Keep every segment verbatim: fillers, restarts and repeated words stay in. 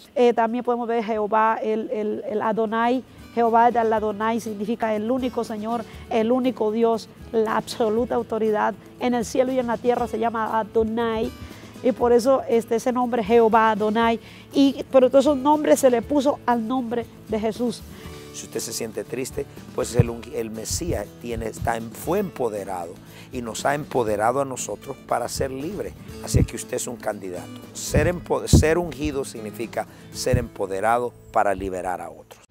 Eh, también podemos ver Jehová, el, el, el Adonai. Jehová el Adonai significa el único Señor, el único Dios, la absoluta autoridad en el cielo y en la tierra, se llama Adonai. Y por eso este, ese nombre Jehová Adonai. Y, pero todos esos nombres se le puso al nombre de Jesús. Si usted se siente triste, pues el, el Mesías tiene, está, fue empoderado y nos ha empoderado a nosotros para ser libres. Así que usted es un candidato. Ser, ser ungido significa ser empoderado para liberar a otros.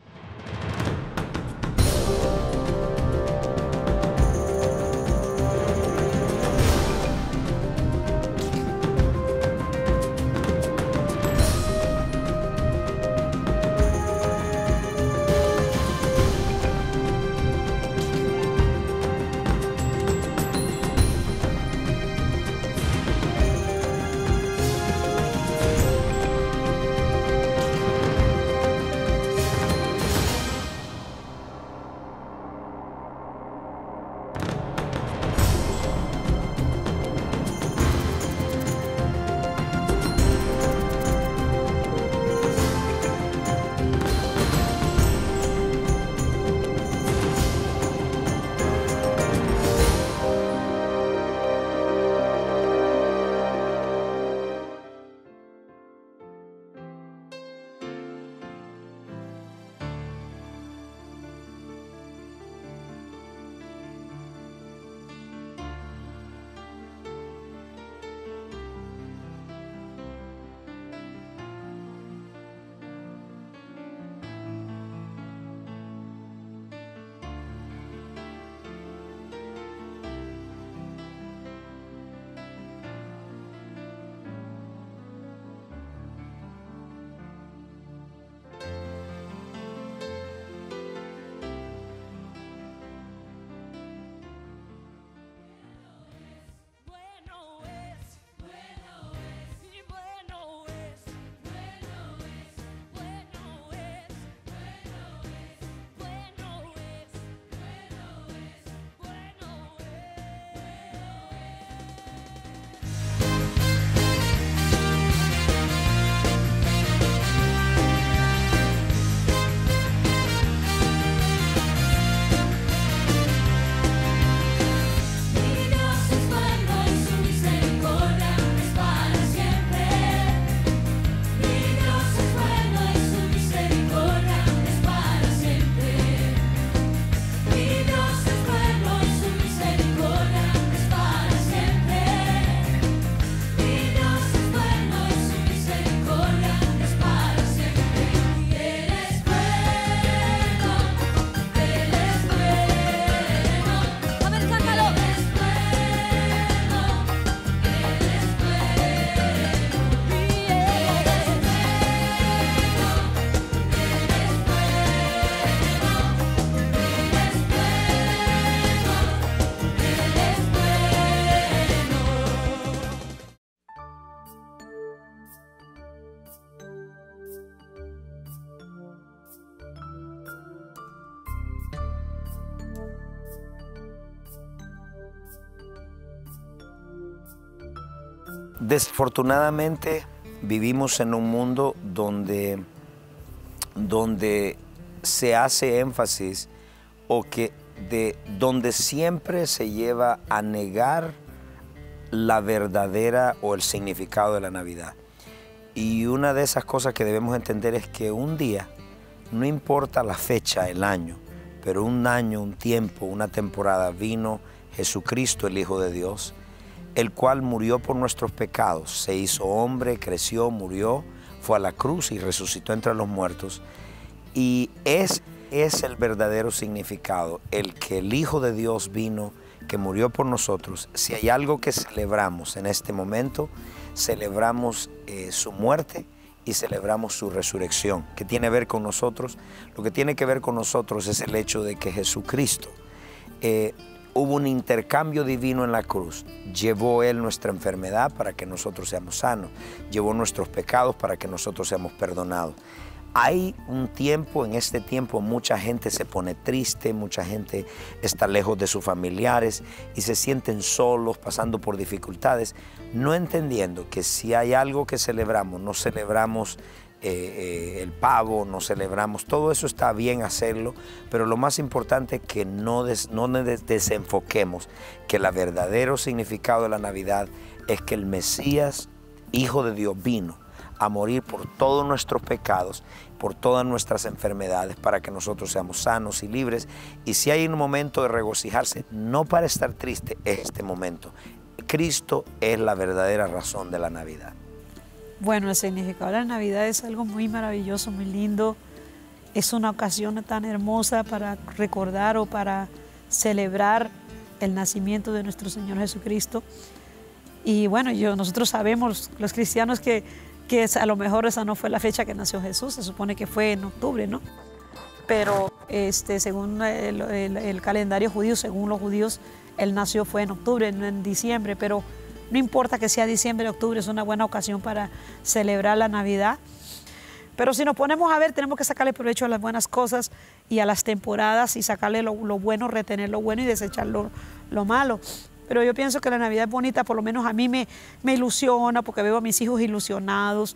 Desafortunadamente vivimos en un mundo donde, donde se hace énfasis o que de donde siempre se lleva a negar la verdadera o el significado de la Navidad. Y una de esas cosas que debemos entender es que un día, no importa la fecha, el año, pero un año, un tiempo, una temporada, vino Jesucristo, el Hijo de Dios, el cual murió por nuestros pecados, se hizo hombre, creció, murió, fue a la cruz y resucitó entre los muertos. Y es, es el verdadero significado, el que el Hijo de Dios vino, que murió por nosotros. Si hay algo que celebramos en este momento, celebramos eh, su muerte y celebramos su resurrección. ¿Qué tiene que ver con nosotros? Lo que tiene que ver con nosotros es el hecho de que Jesucristo eh, hubo un intercambio divino en la cruz. Llevó Él nuestra enfermedad para que nosotros seamos sanos. Llevó nuestros pecados para que nosotros seamos perdonados. Hay un tiempo, en este tiempo mucha gente se pone triste, mucha gente está lejos de sus familiares y se sienten solos, pasando por dificultades, no entendiendo que si hay algo que celebramos, no celebramos eh, eh, el pavo, nos celebramos, todo eso está bien hacerlo, pero lo más importante es que no, des, no des, desenfoquemos que el verdadero significado de la Navidad es que el Mesías, Hijo de Dios, vino a morir por todos nuestros pecados, por todas nuestras enfermedades, para que nosotros seamos sanos y libres. Y si hay un momento de regocijarse, no para estar triste, es este momento. Cristo es la verdadera razón de la Navidad. Bueno, el significado de la Navidad es algo muy maravilloso, muy lindo. Es una ocasión tan hermosa para recordar o para celebrar el nacimiento de nuestro Señor Jesucristo. Y bueno, yo, nosotros sabemos, los cristianos, que, que a lo mejor esa no fue la fecha que nació Jesús, se supone que fue en octubre, ¿no? Pero este, según el, el, el calendario judío, según los judíos, Él nació fue en octubre, no en diciembre, pero no importa que sea diciembre o octubre, es una buena ocasión para celebrar la Navidad. Pero si nos ponemos a ver, tenemos que sacarle provecho a las buenas cosas y a las temporadas y sacarle lo, lo bueno, retener lo bueno y desechar lo, lo malo. Pero yo pienso que la Navidad es bonita, por lo menos a mí me, me ilusiona porque veo a mis hijos ilusionados.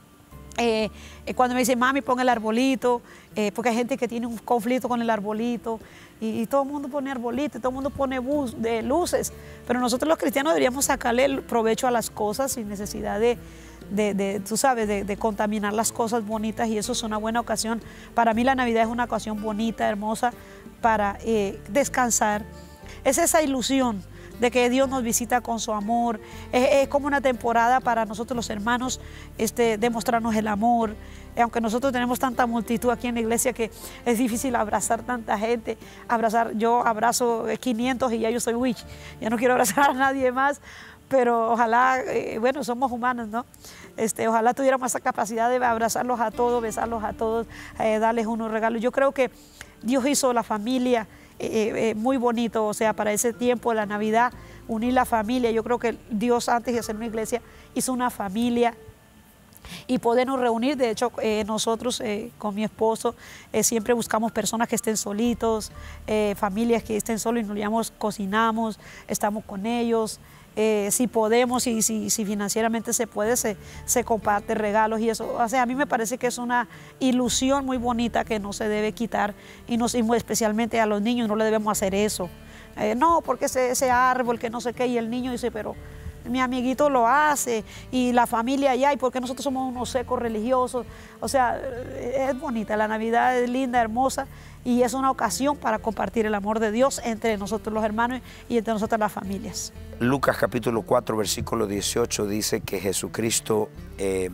Eh, eh, cuando me dicen, mami, pon el arbolito, eh, porque hay gente que tiene un conflicto con el arbolito y, y todo el mundo pone arbolito, y todo el mundo pone bus, de luces, pero nosotros los cristianos deberíamos sacarle el provecho a las cosas sin necesidad de, de, de tú sabes, de, de contaminar las cosas bonitas, y eso es una buena ocasión. Para mí la Navidad es una ocasión bonita, hermosa, para eh, descansar. Es esa ilusión de que Dios nos visita con su amor. Es, es como una temporada para nosotros los hermanos, este, demostrarnos el amor. Eh, aunque nosotros tenemos tanta multitud aquí en la iglesia que es difícil abrazar tanta gente. Abrazar, yo abrazo quinientos y ya yo soy witch, ya no quiero abrazar a nadie más, pero ojalá, eh, bueno, somos humanos, ¿no? Este, ojalá tuviéramos esa capacidad de abrazarlos a todos, besarlos a todos, eh, darles unos regalos. Yo creo que Dios hizo la familia Eh, eh, muy bonito, o sea, para ese tiempo de la Navidad, unir la familia. Yo creo que Dios, antes de hacer una iglesia, hizo una familia y podernos reunir. De hecho, eh, nosotros eh, con mi esposo eh, siempre buscamos personas que estén solitos, eh, familias que estén solos, y nos llamamos, cocinamos, estamos con ellos. Eh, si podemos y si, si financieramente se puede, se, se comparte regalos y eso. O sea, a mí me parece que es una ilusión muy bonita que no se debe quitar, y, nos, y muy especialmente a los niños no le debemos hacer eso. Eh, no, porque ese, ese árbol que no sé qué, y el niño dice, pero mi amiguito lo hace, y la familia allá, y porque nosotros somos unos secos religiosos. O sea, es bonita, la Navidad es linda, hermosa, y es una ocasión para compartir el amor de Dios entre nosotros los hermanos y entre nosotras las familias. Lucas capítulo cuatro, versículo dieciocho dice que Jesucristo, eh,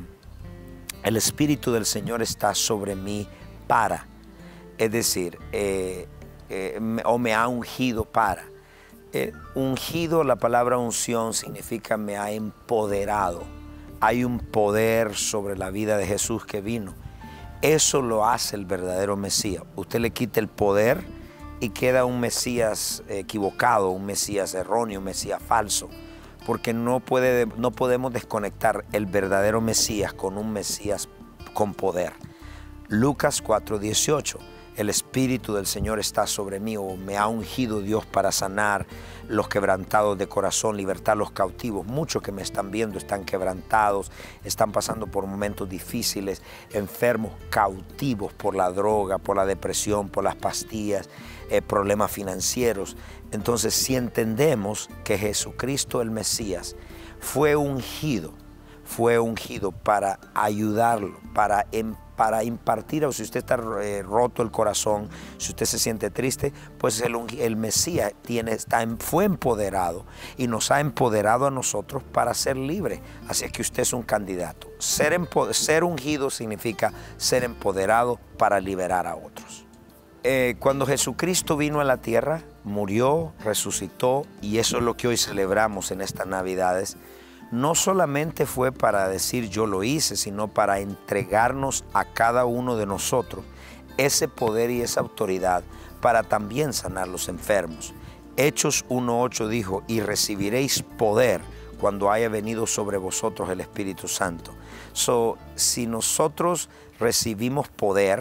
el Espíritu del Señor está sobre mí para, es decir, eh, eh, me, o me ha ungido para. Eh, ungido, la palabra unción significa me ha empoderado. Hay un poder sobre la vida de Jesús que vino. Eso lo hace el verdadero Mesías. Usted le quita el poder y queda un Mesías equivocado, un Mesías erróneo, un Mesías falso. Porque no, puede, no podemos desconectar el verdadero Mesías con un Mesías con poder. Lucas cuatro dieciocho. El Espíritu del Señor está sobre mí, o me ha ungido Dios para sanar los quebrantados de corazón, libertar los cautivos. Muchos que me están viendo están quebrantados, están pasando por momentos difíciles, enfermos, cautivos por la droga, por la depresión, por las pastillas, eh, problemas financieros. Entonces, si entendemos que Jesucristo el Mesías fue ungido, fue ungido para ayudarlo, para empoderarlo, para impartir, o si usted está eh, roto el corazón, si usted se siente triste, pues el, el Mesías tiene, está, fue empoderado y nos ha empoderado a nosotros para ser libres. Así es que usted es un candidato. Ser, ser ungido significa ser empoderado para liberar a otros. Eh, cuando Jesucristo vino a la tierra, murió, resucitó, y eso es lo que hoy celebramos en estas Navidades. No solamente fue para decir yo lo hice, sino para entregarnos a cada uno de nosotros ese poder y esa autoridad para también sanar los enfermos. Hechos uno ocho dijo, y recibiréis poder cuando haya venido sobre vosotros el Espíritu Santo. So, si nosotros recibimos poder,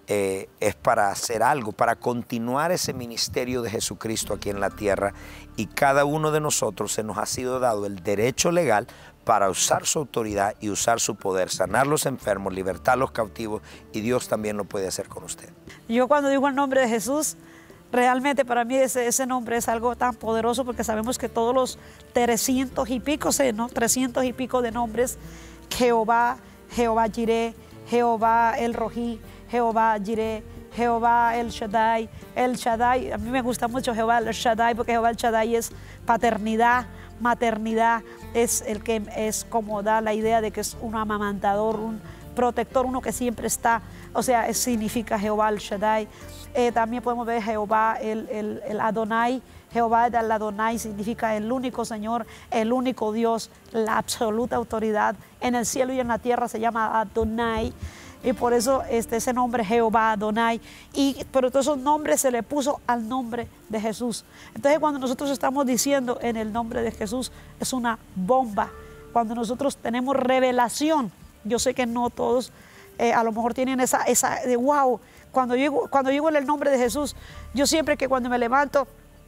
eh, es para hacer algo, para continuar ese ministerio de Jesucristo aquí en la tierra, y cada uno de nosotros se nos ha sido dado el derecho legal para usar su autoridad y usar su poder, sanar los enfermos, libertar los cautivos, y Dios también lo puede hacer con usted. Yo cuando digo el nombre de Jesús, realmente para mí ese, ese nombre es algo tan poderoso, porque sabemos que todos los trescientos y pico, ¿no? trescientos y pico de nombres, Jehová, Jehová Jireh, Jehová El Rojí, Jehová Jireh, Jehová El Shaddai, El Shaddai, a mí me gusta mucho Jehová El Shaddai, porque Jehová El Shaddai es paternidad, maternidad, es el que es como da la idea de que es un amamantador, un protector, uno que siempre está, o sea, es, significa Jehová El Shaddai. Eh, también podemos ver Jehová el, el, el Adonai. Jehová el Adonai significa el único Señor, el único Dios, la absoluta autoridad en el cielo y en la tierra, se llama Adonai. Y por eso este, ese nombre Jehová Adonai, y, pero todos esos nombres se le puso al nombre de Jesús. Entonces cuando nosotros estamos diciendo en el nombre de Jesús, es una bomba. Cuando nosotros tenemos revelación, yo sé que no todos eh, a lo mejor tienen esa, esa de wow, cuando yo, cuando yo digo en el nombre de Jesús, yo siempre que cuando me levanto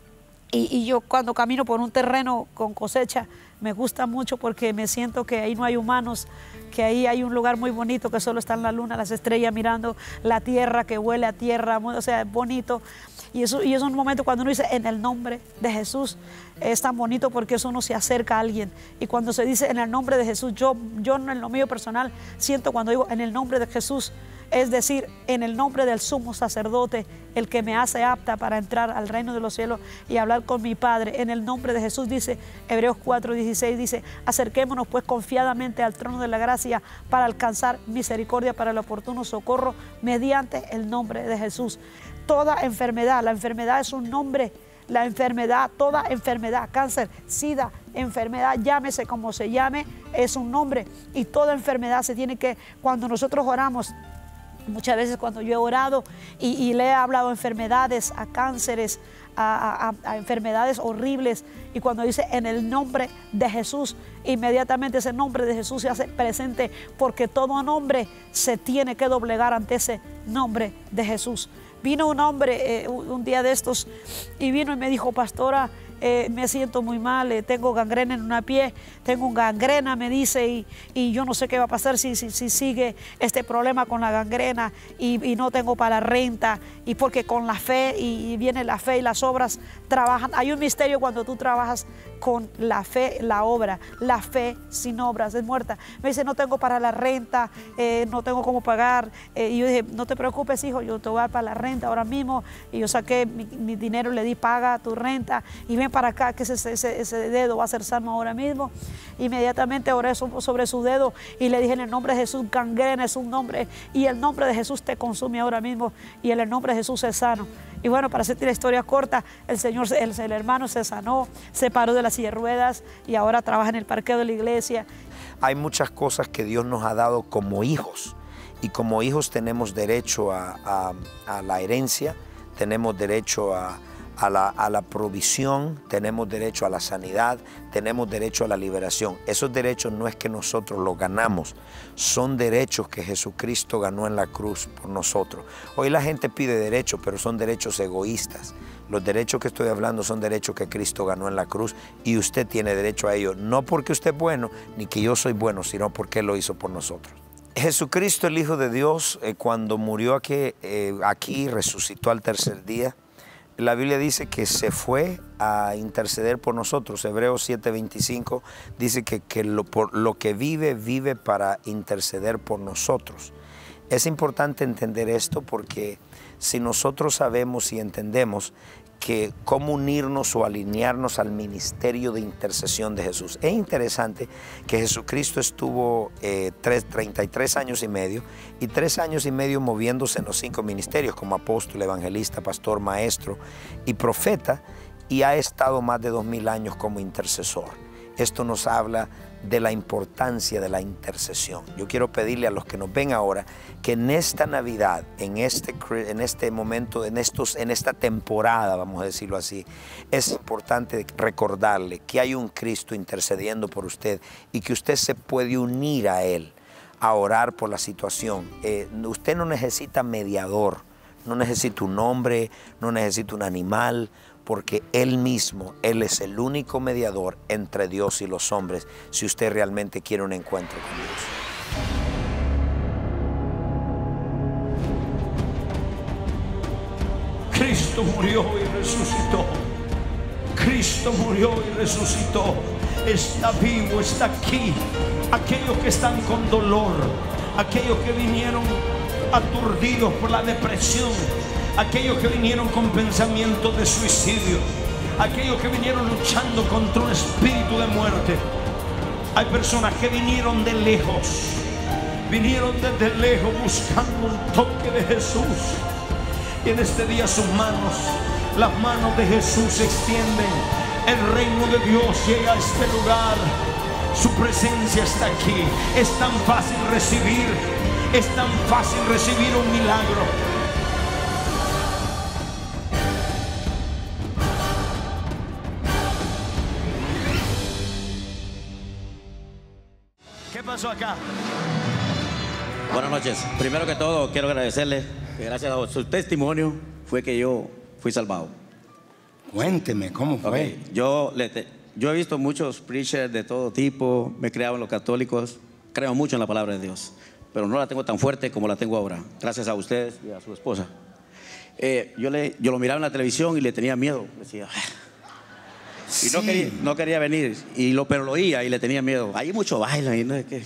y, y yo cuando camino por un terreno con cosecha, me gusta mucho porque me siento que ahí no hay humanos, que ahí hay un lugar muy bonito, que solo están la luna, las estrellas, mirando la tierra, que huele a tierra, o sea, es bonito. Y eso, y es un momento cuando uno dice en el nombre de Jesús, es tan bonito porque eso uno se acerca a alguien. Y cuando se dice en el nombre de Jesús, yo, yo en lo mío personal siento cuando digo en el nombre de Jesús, es decir, en el nombre del sumo sacerdote, el que me hace apta para entrar al reino de los cielos y hablar con mi Padre. En el nombre de Jesús, dice Hebreos cuatro dieciséis, dice, acerquémonos pues confiadamente al trono de la gracia para alcanzar misericordia para el oportuno socorro mediante el nombre de Jesús. Toda enfermedad, la enfermedad es un nombre, la enfermedad, toda enfermedad, cáncer, sida, enfermedad, llámese como se llame, es un nombre. Y toda enfermedad se tiene que, cuando nosotros oramos, muchas veces cuando yo he orado y, y le he hablado a enfermedades, a cánceres, a, a, a enfermedades horribles, y cuando dice en el nombre de Jesús, inmediatamente ese nombre de Jesús se hace presente, porque todo nombre se tiene que doblegar ante ese nombre de Jesús. Vino un hombre eh, un día de estos y vino y me dijo, pastora, Eh, me siento muy mal, eh, tengo gangrena en una pie, tengo un gangrena, me dice, y, y yo no sé qué va a pasar si, si, si sigue este problema con la gangrena, y, y no tengo para la renta, y porque con la fe, y, y viene la fe y las obras trabajan. Hay un misterio cuando tú trabajas con la fe, la obra, la fe sin obras es muerta. Me dice, no tengo para la renta, eh, no tengo cómo pagar, eh, y yo dije, no te preocupes, hijo, yo te voy a dar para la renta ahora mismo, y yo saqué mi, mi dinero, le di, paga tu renta, y ven para acá, que ese, ese, ese dedo va a ser sano ahora mismo. Inmediatamente oré sobre su dedo y le dije en el nombre de Jesús, gangrena es un nombre, y el nombre de Jesús te consume ahora mismo, y en el nombre de Jesús es sano. Y bueno, para hacerte la historia corta, el señor, el, el hermano se sanó, se paró de la silla de ruedas y ahora trabaja en el parqueo de la iglesia. Hay muchas cosas que Dios nos ha dado como hijos, y como hijos tenemos derecho a, a, a la herencia, tenemos derecho a A la, a la provisión, tenemos derecho a la sanidad, tenemos derecho a la liberación. Esos derechos no es que nosotros los ganamos, son derechos que Jesucristo ganó en la cruz por nosotros. Hoy la gente pide derechos, pero son derechos egoístas. Los derechos que estoy hablando son derechos que Cristo ganó en la cruz, y usted tiene derecho a ellos, no porque usted es bueno, ni que yo soy bueno, sino porque Él lo hizo por nosotros. Jesucristo, el Hijo de Dios, eh, cuando murió aquí, eh, aquí, resucitó al tercer día. La Biblia dice que se fue a interceder por nosotros. Hebreos siete veinticinco dice que, que lo, por, lo que vive, vive para interceder por nosotros. Es importante entender esto, porque si nosotros sabemos y entendemos que cómo unirnos o alinearnos al ministerio de intercesión de Jesús. Es interesante que Jesucristo estuvo eh, tres, treinta y tres años y medio, y tres años y medio moviéndose en los cinco ministerios como apóstol, evangelista, pastor, maestro y profeta, y ha estado más de dos mil años como intercesor. Esto nos habla de la importancia de la intercesión. Yo quiero pedirle a los que nos ven ahora que en esta Navidad, en este, en este momento, en, estos, en esta temporada, vamos a decirlo así, es importante recordarle que hay un Cristo intercediendo por usted y que usted se puede unir a Él. a orar por la situación. Eh, usted no necesita mediador, no necesita un hombre, no necesita un animal, porque Él mismo, Él es el único mediador entre Dios y los hombres, si usted realmente quiere un encuentro con Dios. Cristo murió y resucitó. Cristo murió y resucitó. Está vivo, está aquí. Aquellos que están con dolor, aquellos que vinieron aturdidos por la depresión, aquellos que vinieron con pensamientos de suicidio, aquellos que vinieron luchando contra un espíritu de muerte. Hay personas que vinieron de lejos, vinieron desde lejos buscando un toque de Jesús. Y en este día sus manos, las manos de Jesús se extienden. El reino de Dios llega a este lugar. Su presencia está aquí. Es tan fácil recibir, es tan fácil recibir un milagro. ¿Qué pasó acá? Buenas noches. Primero que todo, quiero agradecerle que gracias a su testimonio fue que yo fui salvado. Cuénteme, ¿cómo fue? Okay. Yo, le te, yo he visto muchos preachers de todo tipo, me he criado en los católicos, creo mucho en la palabra de Dios, pero no la tengo tan fuerte como la tengo ahora, gracias a ustedes y a su esposa. Eh, yo, le, yo lo miraba en la televisión y le tenía miedo, decía... Y no, sí. quería, no quería venir, y lo, pero lo oía y le tenía miedo. Hay mucho baile y no sé qué.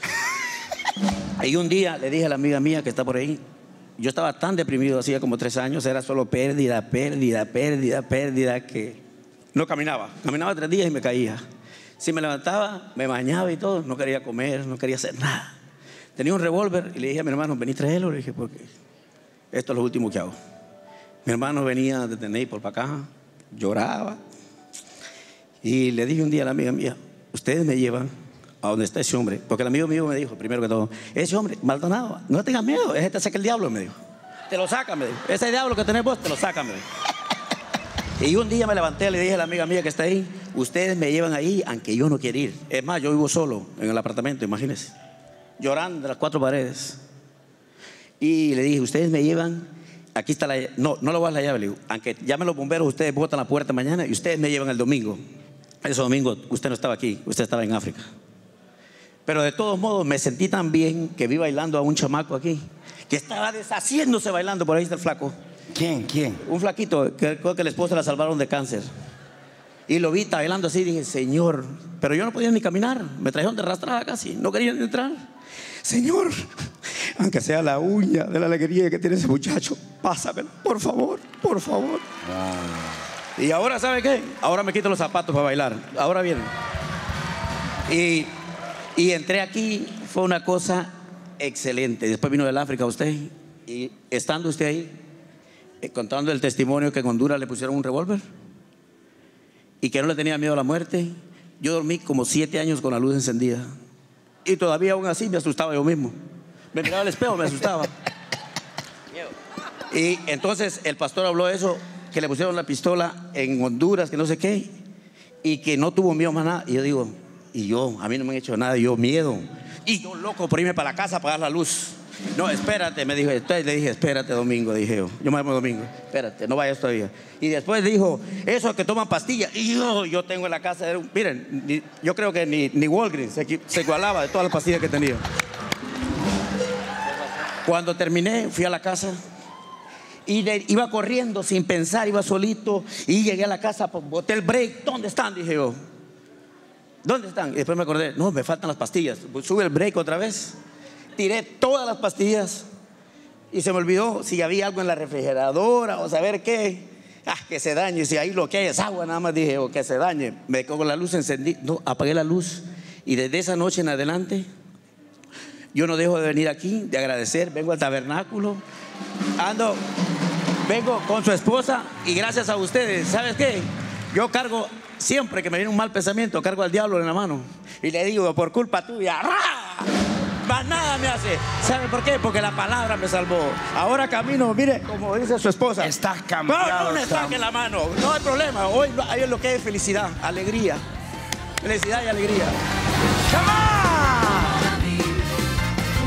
Y un día le dije a la amiga mía que está por ahí, yo estaba tan deprimido, hacía como tres años, era solo pérdida, pérdida, pérdida, pérdida, que no caminaba. Caminaba tres días y me caía. Si me levantaba, me bañaba y todo, no quería comer, no quería hacer nada. Tenía un revólver y le dije a mi hermano, vení, tráelo. Le dije, porque esto es lo último que hago. Mi hermano venía desde Naples para acá, lloraba. Y le dije un día a la amiga mía, ustedes me llevan a donde está ese hombre, porque el amigo mío me dijo, primero que todo, ese hombre, Maldonado, no tengas miedo, ese te saca el diablo, me dijo. Te lo saca, me dijo. Ese diablo que tenés vos, te lo saca, me dijo. Y un día me levanté, le dije a la amiga mía que está ahí, ustedes me llevan ahí, aunque yo no quiero ir. Es más, yo vivo solo en el apartamento, imagínense, llorando de las cuatro paredes. Y le dije, ustedes me llevan, aquí está la llave, no, no le voy a dar la llave, le digo, aunque llamen los bomberos, ustedes botan la puerta mañana y ustedes me llevan el domingo. Ese domingo usted no estaba aquí, usted estaba en África. Pero de todos modos me sentí tan bien que vi bailando a un chamaco aquí, que estaba deshaciéndose bailando. Por ahí está el flaco. ¿Quién? ¿Quién? Un flaquito, que creo que la esposa la salvaron de cáncer. Y lo vi bailando así, dije, Señor. Pero yo no podía ni caminar, me trajeron de arrastrada casi, no quería ni entrar. Señor, aunque sea la uña de la alegría que tiene ese muchacho, pásamelo, por favor, por favor. Wow. Y ahora, ¿sabe qué? Ahora me quito los zapatos para bailar. Ahora vienen. Y... Y entré aquí, fue una cosa excelente. Después vino del África usted, y estando usted ahí, eh, contando el testimonio que en Honduras le pusieron un revólver y que no le tenía miedo a la muerte. Yo dormí como siete años con la luz encendida y todavía aún así me asustaba yo mismo. Me miraba al espejo, me asustaba. Y entonces el pastor habló de eso, que le pusieron la pistola en Honduras, que no sé qué, y que no tuvo miedo más nada. Y yo digo... Y yo, a mí no me han hecho nada, yo miedo. Y yo loco por irme para la casa a apagar la luz. No, espérate, me dijo. Entonces le dije, espérate domingo, dije yo. Yo me llamo domingo, espérate, no vayas todavía. Y después dijo, eso que toman pastillas. Y yo, yo tengo en la casa, miren, ni, yo creo que ni, ni Walgreens se, se igualaba de todas las pastillas que tenía. Cuando terminé, fui a la casa. Y de, iba corriendo sin pensar, iba solito. Y llegué a la casa, boté el break. ¿Dónde están? Dije yo. ¿Dónde están? Y después me acordé, no, me faltan las pastillas. Sube el break otra vez. Tiré todas las pastillas y se me olvidó si había algo en la refrigeradora o saber qué. Ah, que se dañe, si ahí lo que hay es agua, nada más dije, o que se dañe. Me quedo con la luz encendida, no, apagué la luz. Y desde esa noche en adelante, yo no dejo de venir aquí, de agradecer. Vengo al tabernáculo, ando, vengo con su esposa y gracias a ustedes, ¿sabes qué? Yo cargo... Siempre que me viene un mal pensamiento, cargo al diablo en la mano y le digo, por culpa tuya, ¡rah! Más nada me hace. ¿Sabe por qué? Porque la palabra me salvó. Ahora camino, mire, como dice su esposa. Estás cambiado. No, no me saque la mano, no hay problema. Hoy hay lo que es felicidad, alegría. Felicidad y alegría. ¡Come on!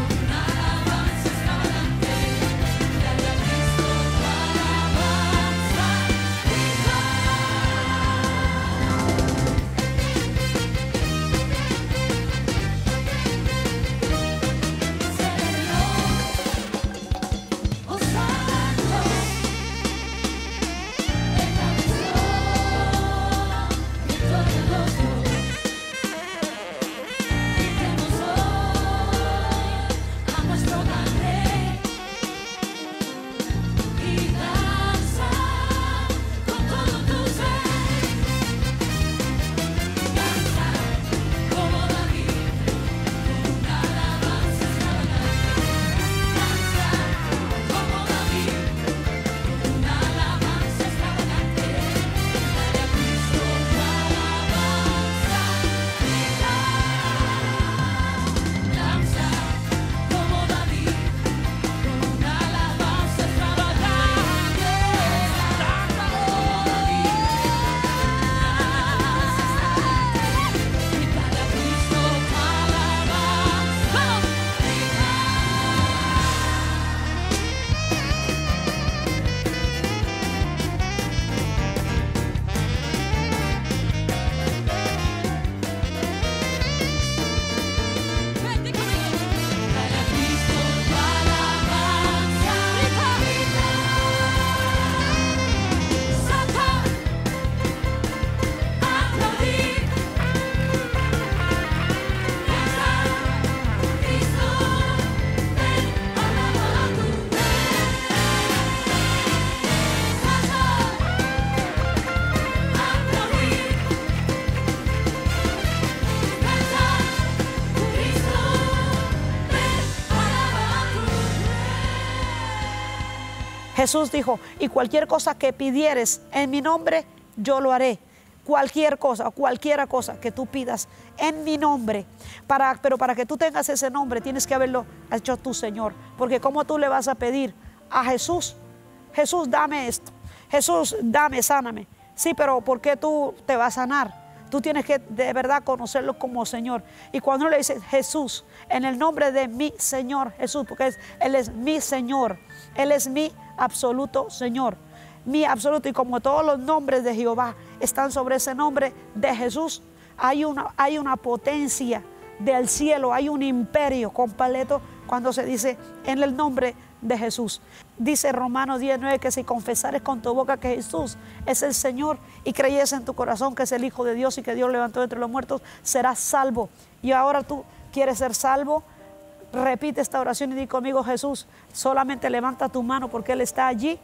Jesús dijo, y cualquier cosa que pidieres en mi nombre, yo lo haré. Cualquier cosa, cualquiera cosa que tú pidas en mi nombre, para, pero para que tú tengas ese nombre tienes que haberlo hecho tu Señor, porque ¿cómo tú le vas a pedir a Jesús? Jesús, dame esto, Jesús, dame, sáname. Sí, pero ¿por qué tú te vas a sanar? Tú tienes que de verdad conocerlo como Señor. Y cuando uno le dice Jesús, en el nombre de mi Señor Jesús, porque es, Él es mi Señor, Él es mi absoluto Señor, mi absoluto. Y como todos los nombres de Jehová están sobre ese nombre de Jesús, hay una, hay una potencia del cielo, hay un imperio completo cuando se dice en el nombre de Jesús. Dice Romanos diez nueve que si confesares con tu boca que Jesús es el Señor y creyes en tu corazón que es el Hijo de Dios y que Dios levantó de entre los muertos, serás salvo. Y ahora tú quieres ser salvo, repite esta oración y di conmigo: Jesús, solamente levanta tu mano porque Él está allí,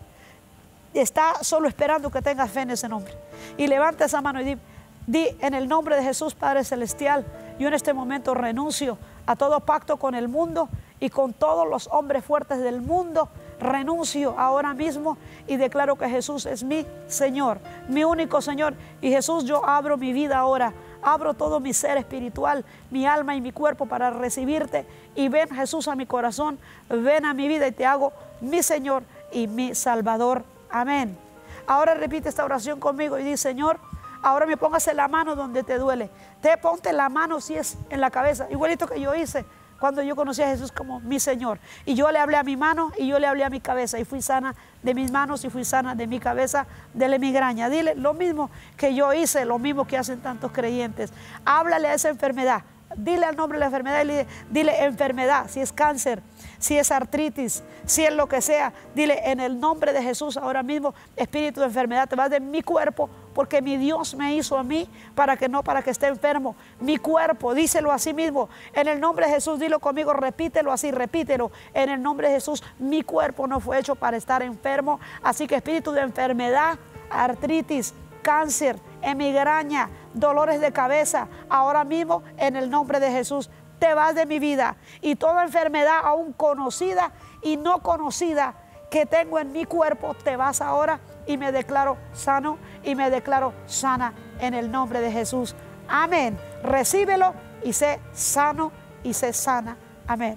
está solo esperando que tengas fe en ese nombre. Y levanta esa mano y di, di en el nombre de Jesús, Padre Celestial, yo en este momento renuncio a todo pacto con el mundo y con todos los hombres fuertes del mundo. Renuncio ahora mismo y declaro que Jesús es mi Señor, mi único Señor. Y Jesús, yo abro mi vida ahora, abro todo mi ser espiritual, mi alma y mi cuerpo para recibirte. Y ven, Jesús, a mi corazón, ven a mi vida y te hago mi Señor y mi Salvador. Amén. Ahora repite esta oración conmigo y di: Señor, ahora me pongas en la mano donde te duele. Te ponte la mano si es en la cabeza, igualito que yo hice cuando yo conocí a Jesús como mi Señor. Y yo le hablé a mi mano y yo le hablé a mi cabeza y fui sana de mis manos y fui sana de mi cabeza, de la migraña. Dile lo mismo que yo hice, lo mismo que hacen tantos creyentes. Háblale a esa enfermedad. Dile el nombre de la enfermedad y dile, dile enfermedad, si es cáncer, si es artritis, si es lo que sea. Dile en el nombre de Jesús ahora mismo: espíritu de enfermedad, te vas de mi cuerpo, porque mi Dios me hizo a mí para que no para que esté enfermo. Mi cuerpo, díselo así mismo, en el nombre de Jesús, dilo conmigo, repítelo así, repítelo. En el nombre de Jesús, mi cuerpo no fue hecho para estar enfermo, así que espíritu de enfermedad, artritis, cáncer, migraña, dolores de cabeza, ahora mismo en el nombre de Jesús te vas de mi vida. Y toda enfermedad aún conocida y no conocida que tengo en mi cuerpo, te vas ahora y me declaro sano y me declaro sana en el nombre de Jesús. Amén. Recíbelo y sé sano y sé sana. Amén.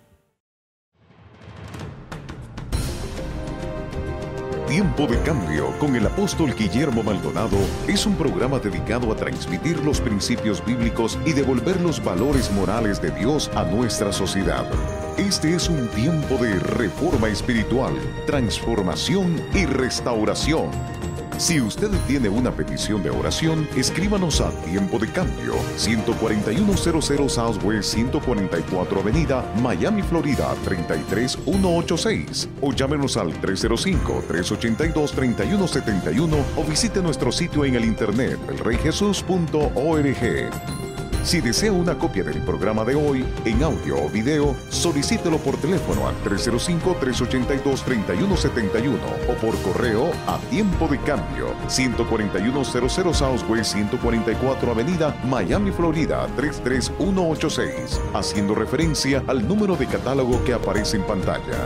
Tiempo de Cambio con el apóstol Guillermo Maldonado es un programa dedicado a transmitir los principios bíblicos y devolver los valores morales de Dios a nuestra sociedad. Este es un tiempo de reforma espiritual, transformación y restauración. Si usted tiene una petición de oración, escríbanos a Tiempo de Cambio, ciento cuarenta y uno cero cero Southwest ciento cuarenta y cuatro Avenida, Miami, Florida, treinta y tres mil ciento ochenta y seis, o llámenos al tres cero cinco, tres ocho dos, tres uno siete uno o visite nuestro sitio en el internet el rey jesús punto org. Si desea una copia del programa de hoy, en audio o video, solicítelo por teléfono al tres cero cinco, tres ocho dos, tres uno siete uno o por correo a Tiempo de Cambio, ciento cuarenta y uno cero cero Southwest ciento cuarenta y cuatro Avenida, Miami, Florida, treinta y tres mil ciento ochenta y seis, haciendo referencia al número de catálogo que aparece en pantalla.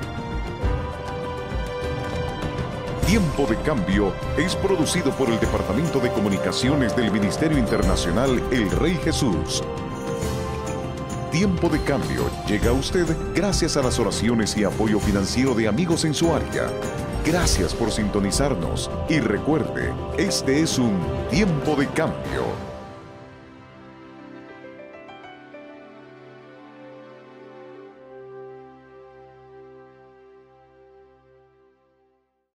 Tiempo de Cambio es producido por el Departamento de Comunicaciones del Ministerio Internacional El Rey Jesús. Tiempo de Cambio llega a usted gracias a las oraciones y apoyo financiero de amigos en su área. Gracias por sintonizarnos y recuerde, este es un Tiempo de Cambio.